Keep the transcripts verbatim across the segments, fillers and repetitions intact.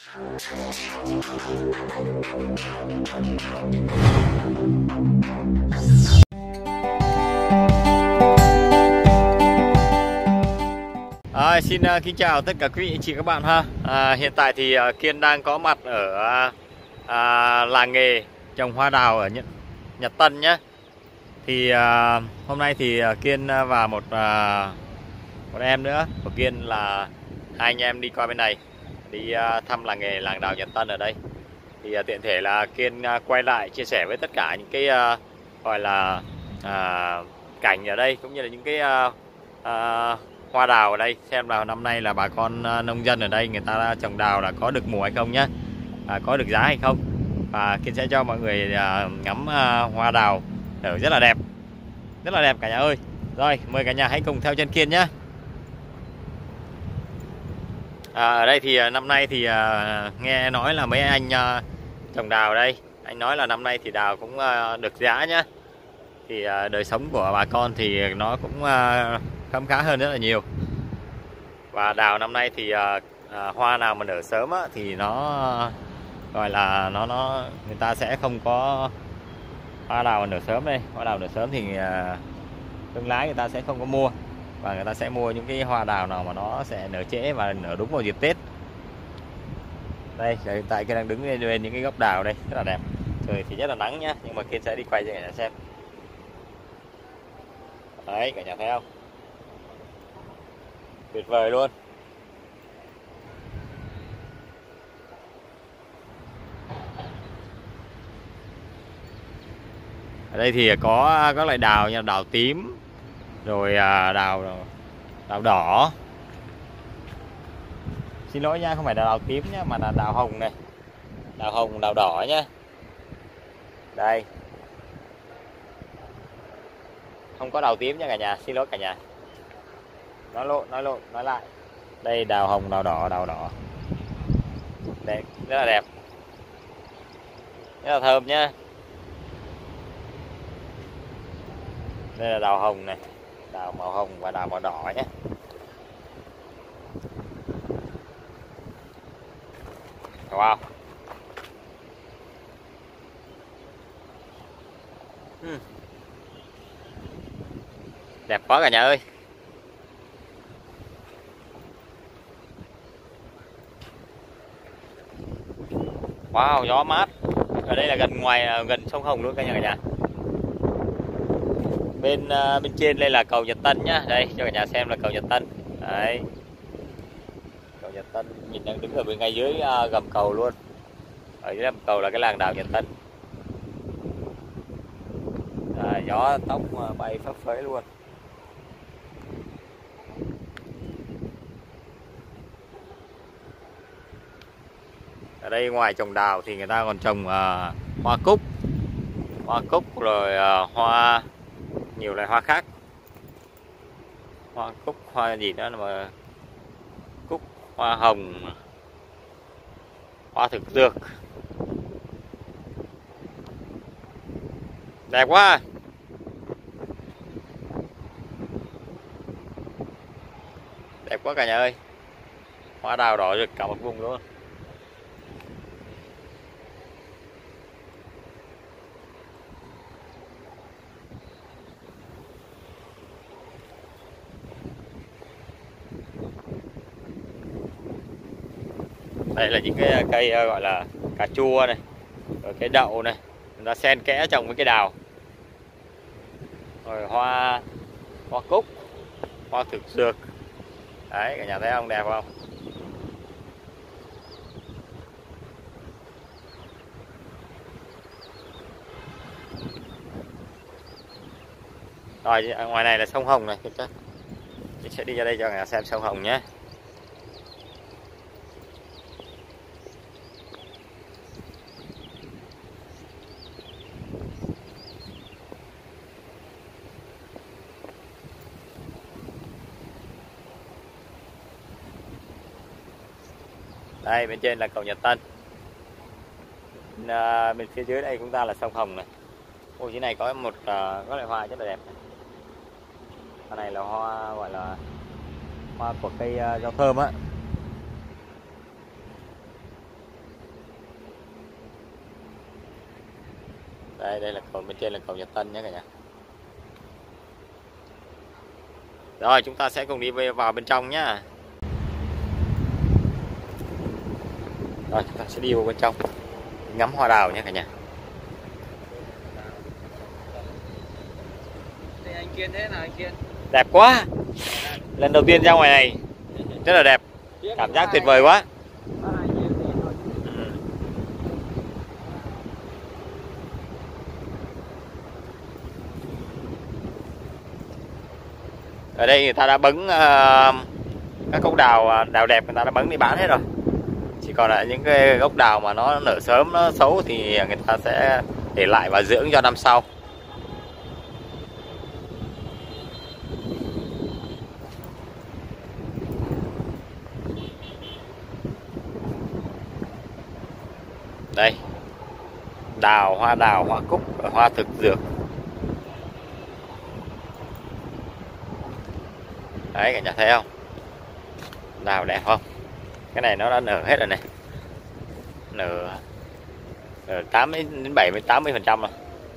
À, xin uh, kính chào tất cả quý anh chị các bạn ha. À, hiện tại thì uh, Kiên đang có mặt ở uh, uh, làng nghề trồng hoa đào ở Nhật, Nhật Tân nhé. Thì uh, hôm nay thì uh, Kiên và một uh, một em nữa của Kiên là hai anh em đi qua bên này đi uh, thăm làng nghề làng đào Nhật Tân ở đây. Thì uh, tiện thể là Kiên uh, quay lại chia sẻ với tất cả những cái uh, gọi là uh, cảnh ở đây cũng như là những cái uh, uh, hoa đào ở đây, xem là năm nay là bà con nông dân ở đây người ta trồng đào là có được mùa hay không nhé, à, có được giá hay không. Và Kiên sẽ cho mọi người à, ngắm à, hoa đào ở rất là đẹp, rất là đẹp cả nhà ơi. Rồi mời cả nhà hãy cùng theo chân Kiên nhé. À, ở đây thì năm nay thì à, nghe nói là mấy anh à, trồng đào ở đây, anh nói là năm nay thì đào cũng à, được giá nhá. Thì à, đời sống của bà con thì nó cũng à, khấm khá hơn rất là nhiều. Và đào năm nay thì à, à, hoa nào mà nở sớm á, thì nó gọi là nó nó người ta sẽ không có hoa đào mà nở sớm đây. Hoa đào nở sớm thì à, thương lái người ta sẽ không có mua, và người ta sẽ mua những cái hoa đào nào mà nó sẽ nở trễ và nở đúng vào dịp Tết. Đây hiện tại Kiên đang đứng lên bên những cái gốc đào đây rất là đẹp. Trời thì rất là nắng nhá, nhưng mà Kiên sẽ đi quay cho cả nhà xem. Đấy cả nhà thấy không, tuyệt vời luôn. Ở đây thì có các loại đào như đào tím, rồi đào đào đỏ. Xin lỗi nha, không phải là đào tím nhá, mà là đào hồng này, đào hồng, đào đỏ nhá. Đây, không có đào tím nha cả nhà, xin lỗi cả nhà. Nói lộn, nói lộn, nói lại. Đây đào hồng, đào đỏ, đào đỏ. Đẹp, rất là đẹp, rất là thơm nhá. Đây là đào hồng này, đào màu hồng và đào màu đỏ nhé. Wow. uhm. Đẹp quá cả nhà ơi. Wow, gió mát. Ở đây là gần ngoài gần sông Hồng luôn cả nhà cả nhà. Bên uh, bên trên đây là cầu Nhật Tân nhá. Đây cho cả nhà xem là cầu Nhật Tân. Đấy. Cầu Nhật Tân, nhìn đang đứng ở bên ngay dưới uh, gầm cầu luôn. Ở dưới gầm cầu là cái làng đào Nhật Tân. À, gió tóc uh, bay phấp phới luôn. Ở đây ngoài trồng đào thì người ta còn trồng uh, hoa cúc, hoa cúc rồi uh, hoa, nhiều loại hoa khác. Hoa cúc, hoa gì đó mà cúc, hoa hồng, hoa thực dược. Đẹp quá. Đẹp quá cả nhà ơi. Hoa đào đỏ rực cả một vùng luôn. Đây là những cái cây gọi là cà chua này, rồi cái đậu này, người ta xen kẽ trồng với cái đào. Rồi hoa hoa cúc, hoa thực dược. Đấy cả nhà thấy không, đẹp không? Rồi ngoài này là sông Hồng này, chắc mình sẽ đi ra đây cho cả nhà xem sông Hồng nhé. Đây bên trên là cầu Nhật Tân, à, bên phía dưới đây chúng ta là sông Hồng này. Ôi dưới này có một uh, có loại hoa rất là đẹp này. Hoa này là hoa gọi là hoa của cây uh, rau thơm á. Đây, đây là cầu bên trên là cầu Nhật Tân nhé cả nhà. Rồi chúng ta sẽ cùng đi vào bên trong nhá. Rồi chúng ta sẽ đi vào bên trong ngắm hoa đào nhé cả nhà. Đây anh Kiên, thế nào anh Kiên? Đẹp quá. Lần đầu tiên ra ngoài này rất là đẹp. Cảm giác tuyệt vời quá. Ừ. Ở đây người ta đã bứng uh, các gốc đào đào đẹp, người ta đã bứng đi bán hết rồi. Chỉ còn lại những cái gốc đào mà nó nở sớm, nó xấu thì người ta sẽ để lại và dưỡng cho năm sau. Đây, đào, hoa đào, hoa cúc, hoa thực dược. Đấy cả nhà thấy không? Đào đẹp không? Cái này nó đã nở hết rồi này. Nở, nở tám đến bảy mươi tám mươi phần trăm rồi.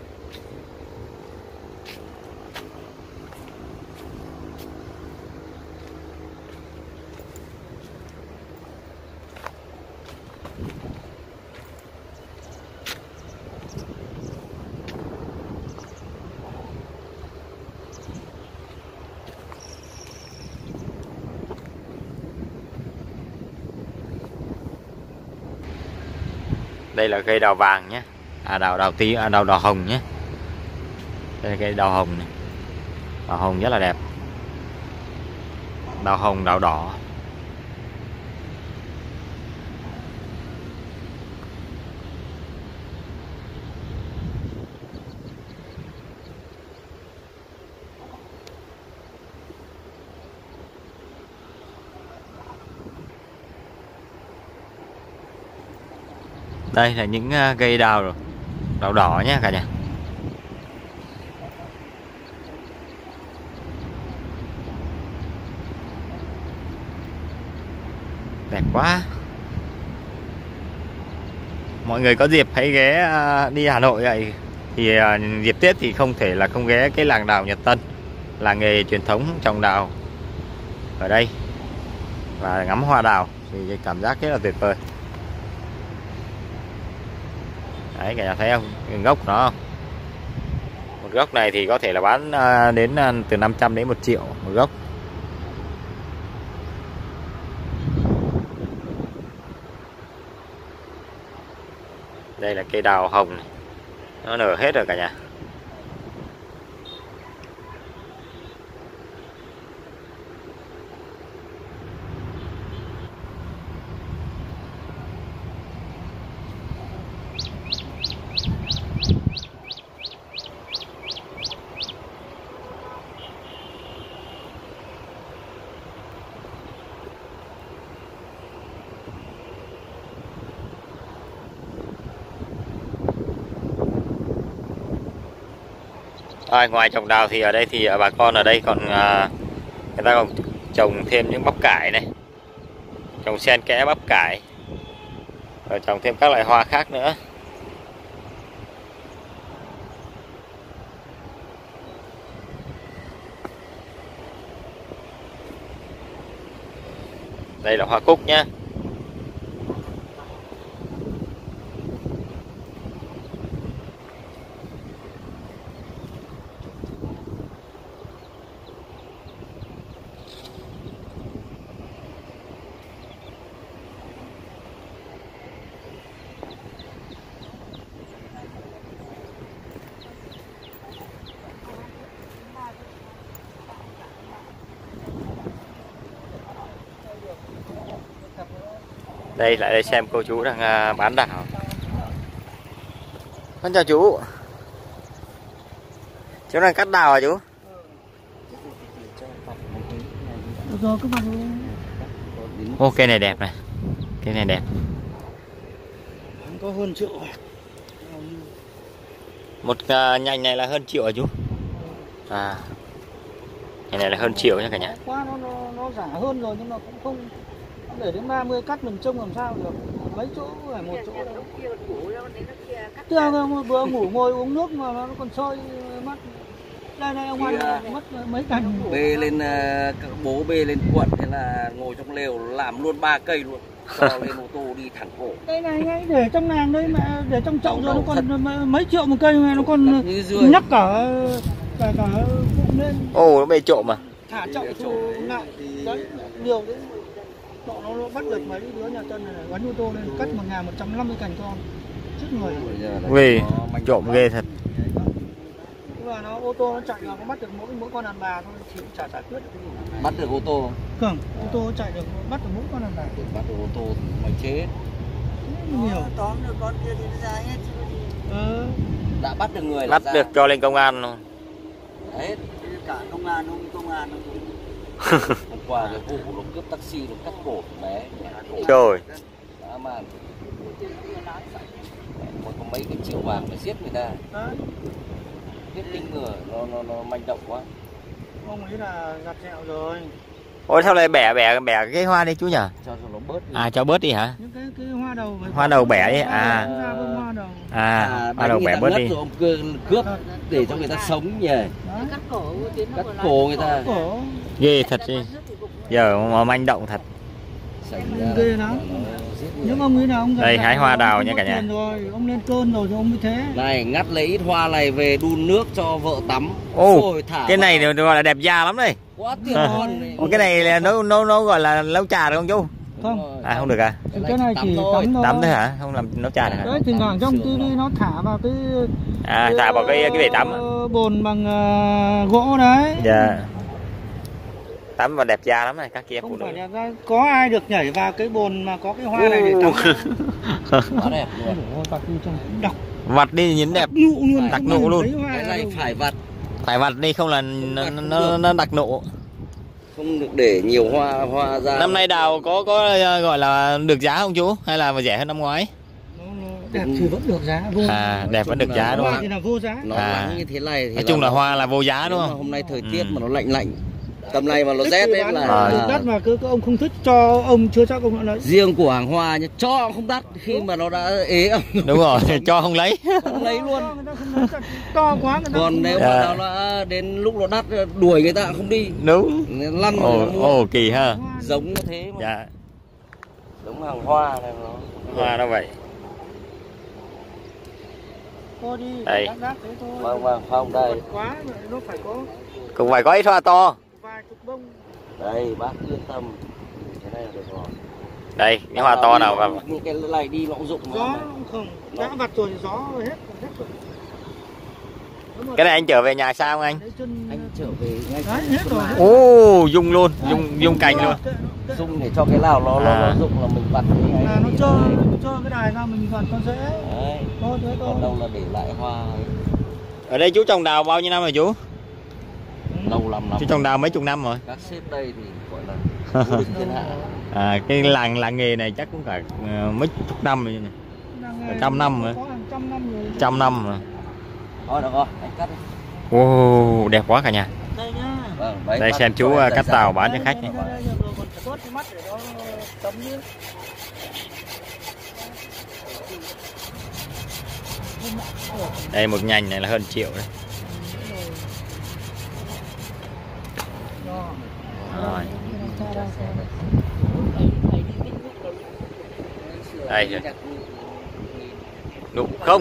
Đây là cây đào vàng nhé. À đào đào tí, à, đào đào hồng nhé. Đây là cây đào hồng này. Đào hồng rất là đẹp. Đào hồng, đào đỏ. Đây là những cây đào đào đỏ nhé cả nhà. Đẹp quá. Mọi người có dịp hãy ghé đi Hà Nội vậy thì dịp Tết thì không thể là không ghé cái làng đào Nhật Tân, làng nghề truyền thống trồng đào ở đây và ngắm hoa đào thì cái cảm giác rất là tuyệt vời. Đấy cả nhà thấy không, cái gốc nó không? Một gốc này thì có thể là bán đến từ năm trăm đến một triệu một gốc. Đây là cây đào hồng này. Nó nở hết rồi cả nhà. À, ngoài trồng đào thì ở đây thì bà con ở đây còn à, người ta còn trồng thêm những bắp cải này, trồng xen kẽ bắp cải, rồi trồng thêm các loại hoa khác nữa. Đây là hoa cúc nhé. Đây lại đây xem cô chú đang bán đào. Con chào chú. Chú đang cắt đào à chú? Ô cây này đẹp này. Cây này đẹp. Có hơn triệu. Một uh, nhành này là hơn triệu à chú? À. Nhành này là hơn triệu nha cả nhà. Quá nó, nó nó giả hơn rồi nhưng mà cũng không để đến ba mươi cắt mình trông làm sao được. mấy chỗ phải một chỗ đâu. Chưa vừa ngủ ngồi uống nước mà nó còn sôi mắt. Đây này ông ăn mất mấy cành. Bê lên các bố bê lên quận thế là ngồi trong lều làm luôn ba cây luôn. Cho lên ô tô đi thẳng cổ. Đây này ngay để trong nàng đấy mà để trong chậu rồi nó còn mấy triệu một cây mà nó còn nhắc cả cả cả bụng lên. Ồ, nó bê trộm à? Thả chậu thu lại đấy nhiều đấy. Nó, nó bắt được mấy đứa nhà chân này, này gắn ô tô lên cắt một ngàn một trăm năm mươi cành con chết người. Vì trộm ghê thật. Nhưng mà nó ô tô nó chạy là nó bắt được mỗi mỗi con đàn bà thôi, chỉ cũng chả giải quyết được cái gì. Bắt được ô tô. Không, ô tô chạy được bắt được mỗi con đàn bà. Bắt được ô tô mày chết. Nhiều. Tóm được con kia thì nó ra hết. Ừ. Đã bắt được người bắt ra. được cho lên công an luôn. Hết. Cả công an ông công an ông. Hôm qua cái vụ nó cướp taxi nó cắt cổ bé. Trời. Đã màn. Một có mấy cái triệu vàng để giết người ta. Đấy. Biết tinh người nó nó nó manh động quá. Ông ấy là gạt dẹo rồi. Ôi sao lại bẻ bẻ bẻ cái hoa đi chú nhỉ? Cho cho nó bớt đi. À cho bớt đi hả? Những cái cái hoa đầu Hoa đầu bẻ đi à. Hoa đầu. À, hoa đầu bẻ bớt đi. Rồi ông cướp để cho người ta sống nhỉ. Cắt cổ Cắt cổ người ta. Cổ. Ghê thật đi. Giờ mà manh động thật. Ghê lắm. Những ông ấy nào ông đây hái hoa đào nha cả nhà. Rồi, ông lên cơn rồi thì ông mới thế. Này ngắt lấy ít hoa này về đun nước cho vợ tắm. Ô, cái này gọi là đẹp da lắm đây. Quá tuyệt vời. Ồ, cái này là nấu nấu nấu gọi là nấu trà được không chú? Không. À không được à? Cái, cái này chỉ tắm thôi. Tắm thôi hả? Không làm nấu trà được hả? Đấy, thỉnh thoảng trong tivi nó thả vào cái à thả vào cái cái bể tắm. Bồn bằng uh, gỗ đấy. Dạ. Tắm mà đẹp da lắm này các kia. Không phải đẹp da, có ai được nhảy vào cái bồn mà có cái hoa này để tắm. Quá đẹp luôn. Đọc. Vặt đi nhìn đẹp. Đặc nụ luôn. Đặc nụ luôn. Cái này phải vặt. Phải vặt đi không là nó nó, nó đặc nụ. Không được để nhiều hoa hoa ra. Năm nay đào có có gọi là được giá không chú? Hay là rẻ hơn năm ngoái? Đẹp thì vẫn được giá. Vô. À, đẹp vẫn được giá đúng không? không? Thì là vô giá. Nó à. như thế này thì nói chung là, là hoa là vô giá đúng không? Hôm nay thời ừ. tiết mà nó lạnh lạnh. Tầm này mà nó rét đấy là à. Đắt mà cứ ông không thích cho ông chưa chắc ông đã lấy. Riêng của hàng hoa nhá, cho không đắt khi đúng. Mà nó đã ế ông. Đúng rồi, cho không lấy. Không lấy luôn. To quá người ta. Còn nếu mà nó đã đến lúc nó đắt đuổi người ta không đi. Đúng. Lăn mà ồ, ồ kỳ ha. Giống nó thế mà. Dạ. Giống hàng hoa này nó. Hoa nó vậy. Thôi đi, đây. Vâng vâng không đây. Quá nó phải có. Cũng phải có ít hoa to. Vài chục bông. Đây bác yên tâm. Thế này là được rồi. Đây, những hoa to nào vào. Những cái này đi nó cũng rụng. Gió không, đã vặt rồi thì gió hết, hết rồi. Cái này anh trở về nhà sao không anh? Anh trở về ngay. Đấy, hết rồi. Ô, dung luôn, dung dung cành luôn. Dung để cho cái nào nó nó, à. nó rụng là mình vặt cái là nó trơ, nó trơ cái đài ra mình vặt con dễ. Đấy. Thôi thế thôi. Còn đâu là để lại hoa. Ở đây chú trồng đào bao nhiêu năm rồi chú? Lâu lắm lắm. Chú trồng đào mấy chục năm rồi. Các sếp đây thì gọi là vô địch thiên hạ. À, cái làng làng nghề này chắc cũng phải uh, mấy chục năm rồi nhỉ? Trăm năm rồi. Trăm năm rồi. Trăm năm rồi. Thôi được rồi, anh cắt đi. Ô, đẹp quá cả nhà. Đây nhá. Vâng, đây xem chú cắt tàu bán cho khách này. Đây một nhành này là hơn triệu đấy. Rồi. Đây rồi. Nụ không.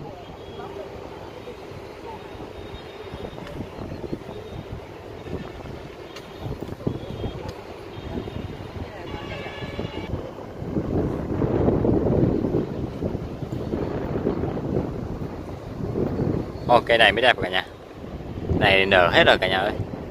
Ồ, cây này mới đẹp cả nhà. Này nở hết rồi cả nhà ơi.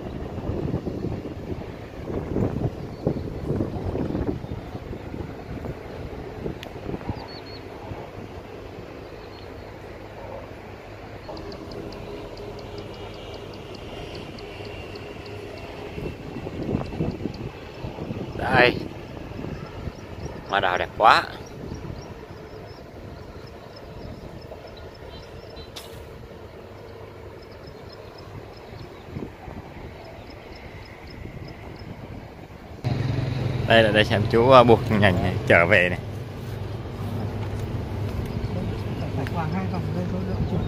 Đây. Hoa đào đẹp quá. Đây là đây xem chú buộc nhành này trở về này. khoảng hai vòng đây thôi đỡ chưa.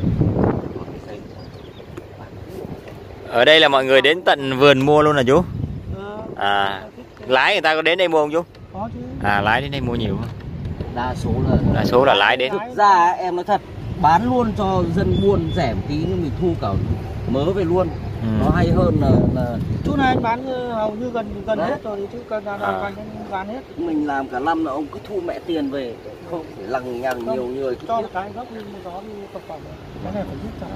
Ở đây là mọi người đến tận vườn mua luôn là chú? Ờ, À, lái người ta có đến đây mua không chú? có chứ. À, lái đến đây mua nhiều không? Đa số là Đa số là lái đến. thực ra em nói thật, bán luôn cho dân buôn rẻ một tí nhưng mình thu cả mớ về luôn. Ừ. Nó hay hơn là, là Chỗ này anh bán hầu như gần gần đấy. hết rồi thì chứ cần là À. làm quanh anh bán hết. mình làm cả năm là ông cứ thu mẹ tiền về, không phải lằng nhằng nhiều người cứ Cho biết. một cái gốc đi một đó đi tập phẩm. Cái này phải giúp cho.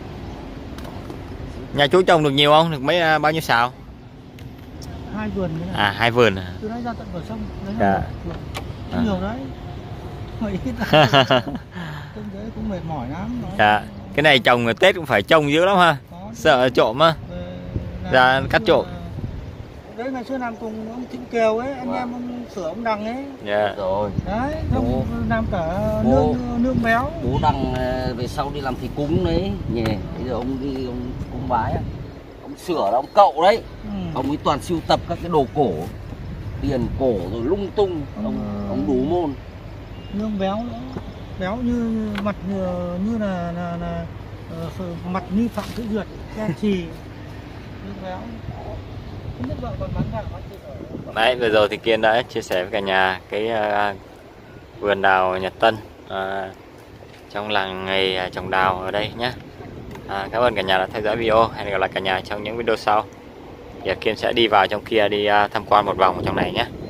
Nhà chú trồng được nhiều không? Được mấy à, bao nhiêu sào? Hai vườn như này. À, hai vườn à? Từ đây ra tận bờ sông, đấy Dạ. là một vườn. À. Nhiều đấy. Mấy ít. Trông đấy cũng mệt mỏi lắm. Nó Dạ. Cái này trồng Tết cũng phải trồng dữ lắm ha. có Sợ trộm á. về Dạ, làm cắt xưa trộm. là- Đấy ngày xưa làm cùng ông Thịnh Kiều ấy, anh Vâng. em ông Sửa ông Đằng ấy. Dạ. Rồi Đấy, không làm cả Bố. nương nương béo. bố đằng ờ, về sau đi làm thầy cúng đấy nhỉ, bây giờ ông đi ông cúng bái á. Ông Sửa là ông cậu đấy, Ừ. ông ấy toàn sưu tập các cái đồ cổ, tiền cổ rồi lung tung, ông Ông, ông đủ môn. Nương béo nữa. Béo như mặt như, như là là, là uh, mặt như Phạm Thị Duyệt, đen trì. Nương béo. Không biết vợ còn bán gạo bán thịt ở. Đấy, vừa rồi thì Kiên đã chia sẻ với cả nhà cái à, vườn đào Nhật Tân à, trong làng nghề à, trồng đào ở đây nhé. À, cảm ơn cả nhà đã theo dõi video. Hẹn gặp lại cả nhà trong những video sau. Giờ Kiên sẽ đi vào trong kia đi à, tham quan một vòng trong này nhé.